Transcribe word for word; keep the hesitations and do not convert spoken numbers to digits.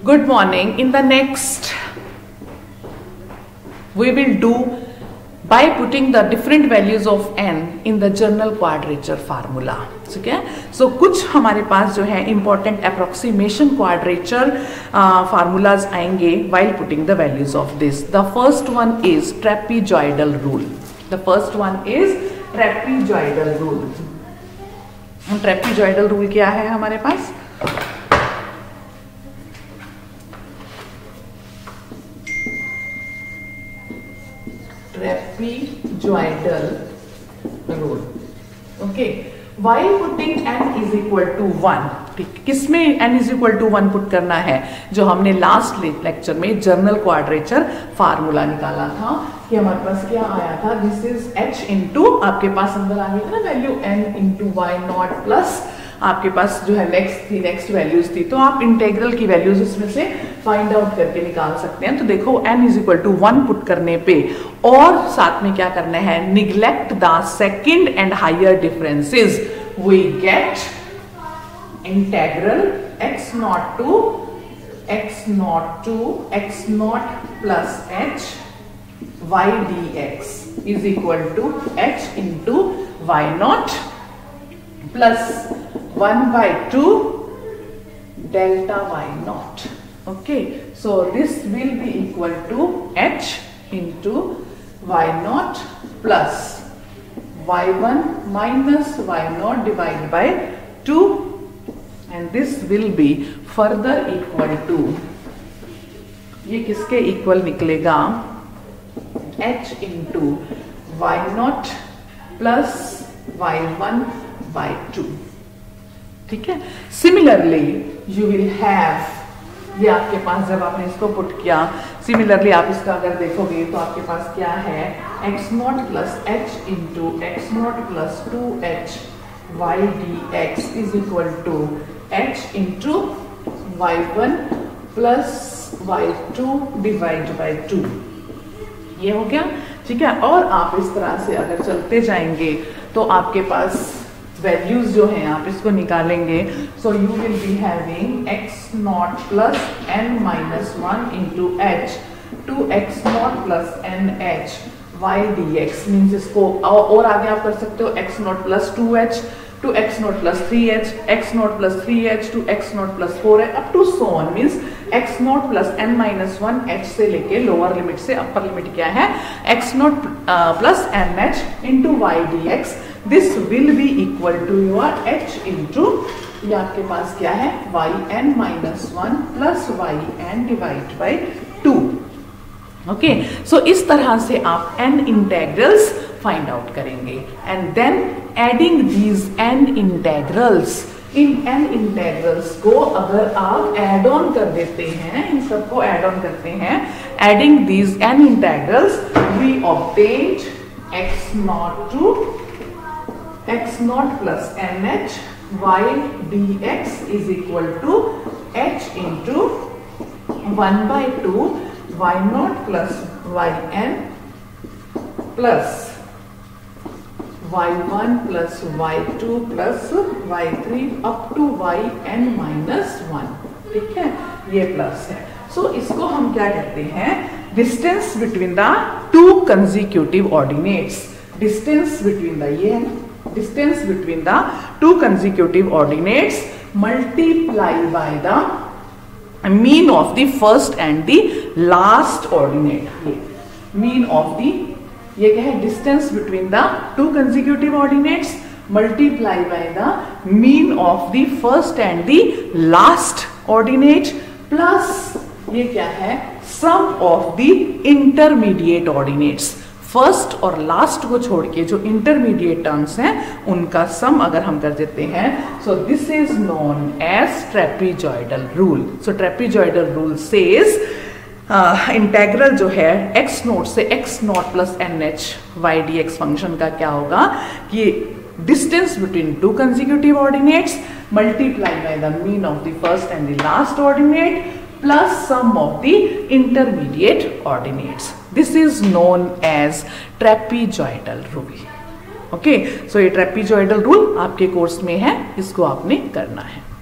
Good morning. In the next, we will do by putting the different values of n in the general quadrature formula. ठीक है? So कुछ हमारे पास जो है important approximation quadrature uh, formulas आएंगे while putting the values of this. The first one is trapezoidal rule. The first one is trapezoidal rule. trapezoidal rule क्या है हमारे पास? trapezoidal rule. Okay. While putting n is equal to one, ठीक, किसमें n is equal to one put करना है? जो हमने last lecture में जर्नल क्वाड्रेचर फार्मूला निकाला था कि हमारे पास क्या आया था, दिस इज h इंटू आपके पास अंदर आ गया था ना value n into y naught plus आपके पास जो है नेक्स्ट थी नेक्स्ट वैल्यूज थी, तो आप इंटेग्रल की वैल्यूज इसमें से फाइंड आउट करके निकाल सकते हैं. तो देखो n is equal to one put करने पे और साथ में क्या करना है, neglect the second and higher differences, we get integral x naught to x naught to x naught plus h y dx is equal to h into y naught plus one by two delta y naught. Okay, so this will be equal to h into y naught plus y one minus y naught divided by two, and this will be further equal to, ये किसके equal निकलेगा, h into y naught plus y one by two. ठीक है. Similarly you will have, ये आपके पास जब आपने इसको पुट किया, सिमिलरली आप इसका अगर देखोगे तो आपके पास क्या है, x naught plus h into x naught plus two h y d x is equal to h into y one plus y two divide by two. ये हो गया. ठीक है. और आप इस तरह से अगर चलते जाएंगे तो आपके पास वैल्यूज जो हैं आप इसको निकालेंगे. So you will be having x naught plus n minus one into h two x naught plus n h y d x means इसको और आगे आप कर सकते हो x naught plus two h two x naught plus three h x naught plus three h two x naught plus four h up to so on, means x naught plus n minus one h से लेके lower limit से upper limit क्या है, x naught plus n h into y d x. This will be equal to your h into, ये आपके पास क्या है, y n minus one plus y n divide by two. Okay, so इस तरह से आप n इंटेग्रल्स फाइंड आउट करेंगे and then adding these n integrals, इन n इंटेग्रल्स को अगर आप एड ऑन कर देते हैं, इन सबको एड ऑन करते हैं, adding these n integrals we obtained x naught to x naught plus n h y d x is equal to h into one by two y naught plus y n plus y one plus y two plus y three up to y n minus one. ठीक है, ये plus है. सो so, इसको हम क्या कहते हैं, distance between the two consecutive ordinates. Distance between the, ये distance between the two consecutive ordinates multiply by the mean of the first and the last ordinate. ये मीन ऑफ द, ये क्या है, distance between the two consecutive ordinates multiply by the mean of the first and the last ordinate plus ये क्या है, sum of the intermediate ordinates. First और लास्ट को छोड़ के जो इंटरमीडिएट टर्म्स हैं उनका सम अगर हम कर देते हैं, so this is known as trapezoidal rule. So trapezoidal rule says integral जो है x नोट से x naught plus n h y d x function का क्या होगा कि distance between two consecutive ordinates multiply by the mean of the first and the last ordinate plus sum of the intermediate ordinates. This is known as trapezoidal rule. Okay, so ये trapezoidal rule आपके course में है, इसको आपने करना है.